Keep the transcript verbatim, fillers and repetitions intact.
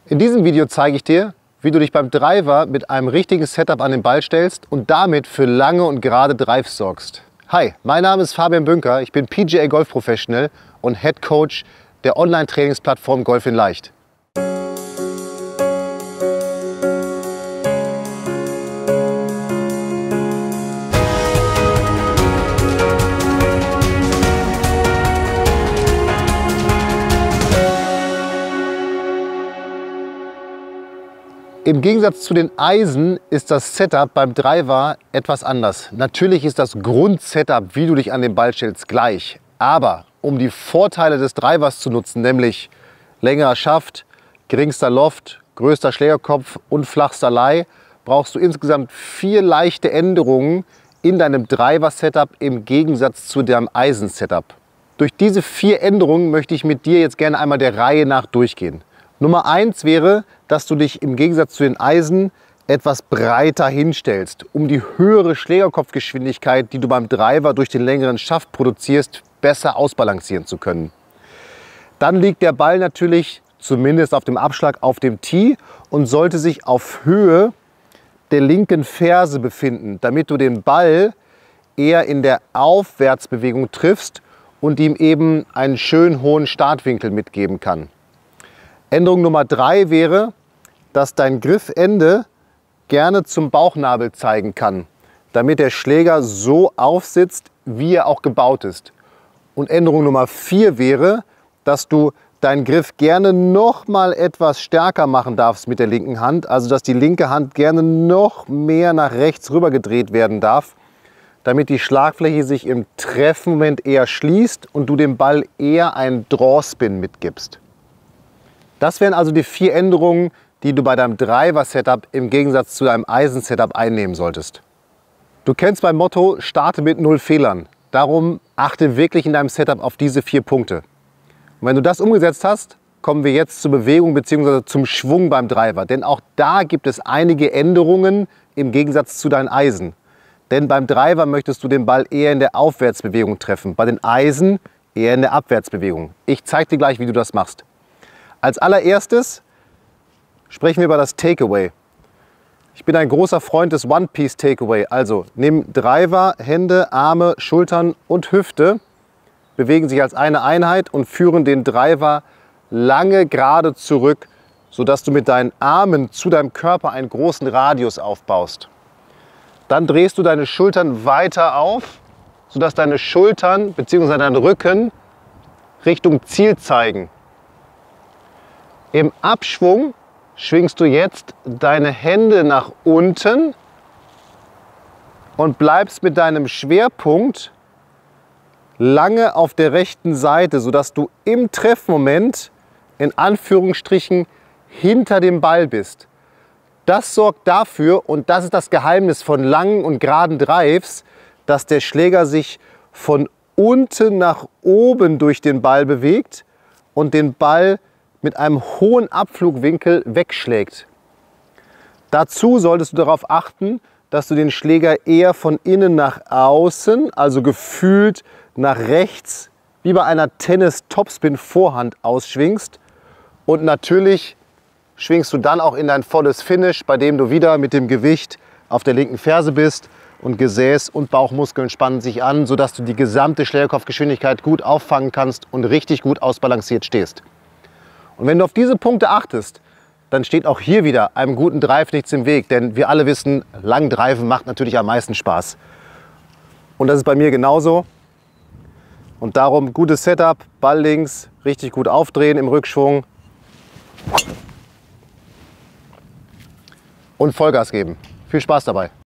In diesem Video zeige ich dir, wie du dich beim Driver mit einem richtigen Setup an den Ball stellst und damit für lange und gerade Drives sorgst. Hi, mein Name ist Fabian Bünker, ich bin P G A Golf Professional und Head Coach der Online-Trainingsplattform Golf in Leicht. Im Gegensatz zu den Eisen ist das Setup beim Driver etwas anders. Natürlich ist das Grundsetup, wie du dich an den Ball stellst, gleich. Aber um die Vorteile des Drivers zu nutzen, nämlich längerer Schaft, geringster Loft, größter Schlägerkopf und flachster Lie, brauchst du insgesamt vier leichte Änderungen in deinem Driver-Setup im Gegensatz zu deinem Eisen-Setup. Durch diese vier Änderungen möchte ich mit dir jetzt gerne einmal der Reihe nach durchgehen. Nummer eins wäre, dass du dich im Gegensatz zu den Eisen etwas breiter hinstellst, um die höhere Schlägerkopfgeschwindigkeit, die du beim Driver durch den längeren Schaft produzierst, besser ausbalancieren zu können. Dann liegt der Ball natürlich zumindest auf dem Abschlag auf dem Tee und sollte sich auf Höhe der linken Ferse befinden, damit du den Ball eher in der Aufwärtsbewegung triffst und ihm eben einen schönen hohen Startwinkel mitgeben kann. Änderung Nummer drei wäre, dass dein Griffende gerne zum Bauchnabel zeigen kann, damit der Schläger so aufsitzt, wie er auch gebaut ist. Und Änderung Nummer vier wäre, dass du deinen Griff gerne noch mal etwas stärker machen darfst mit der linken Hand, also dass die linke Hand gerne noch mehr nach rechts rüber gedreht werden darf, damit die Schlagfläche sich im Treffmoment eher schließt und du dem Ball eher einen Drawspin mitgibst. Das wären also die vier Änderungen, die du bei deinem Driver-Setup im Gegensatz zu deinem Eisen-Setup einnehmen solltest. Du kennst mein Motto, starte mit null Fehlern. Darum achte wirklich in deinem Setup auf diese vier Punkte. Und wenn du das umgesetzt hast, kommen wir jetzt zur Bewegung bzw. zum Schwung beim Driver. Denn auch da gibt es einige Änderungen im Gegensatz zu deinen Eisen. Denn beim Driver möchtest du den Ball eher in der Aufwärtsbewegung treffen, bei den Eisen eher in der Abwärtsbewegung. Ich zeige dir gleich, wie du das machst. Als allererstes sprechen wir über das Takeaway. Ich bin ein großer Freund des One-Piece-Takeaway. Also nimm Driver, Hände, Arme, Schultern und Hüfte, bewegen sich als eine Einheit und führen den Driver lange gerade zurück, sodass du mit deinen Armen zu deinem Körper einen großen Radius aufbaust. Dann drehst du deine Schultern weiter auf, sodass deine Schultern bzw. dein Rücken Richtung Ziel zeigen. Im Abschwung schwingst du jetzt deine Hände nach unten und bleibst mit deinem Schwerpunkt lange auf der rechten Seite, sodass du im Treffmoment in Anführungsstrichen hinter dem Ball bist. Das sorgt dafür, und das ist das Geheimnis von langen und geraden Drives, dass der Schläger sich von unten nach oben durch den Ball bewegt und den Ball mit einem hohen Abflugwinkel wegschlägt. Dazu solltest du darauf achten, dass du den Schläger eher von innen nach außen, also gefühlt nach rechts, wie bei einer Tennis-Topspin-Vorhand ausschwingst. Und natürlich schwingst du dann auch in dein volles Finish, bei dem du wieder mit dem Gewicht auf der linken Ferse bist und Gesäß und Bauchmuskeln spannen sich an, sodass du die gesamte Schlägerkopfgeschwindigkeit gut auffangen kannst und richtig gut ausbalanciert stehst. Und wenn du auf diese Punkte achtest, dann steht auch hier wieder einem guten Drive nichts im Weg. Denn wir alle wissen, lang Driven macht natürlich am meisten Spaß. Und das ist bei mir genauso. Und darum gutes Setup, Ball links, richtig gut aufdrehen im Rückschwung. Und Vollgas geben. Viel Spaß dabei.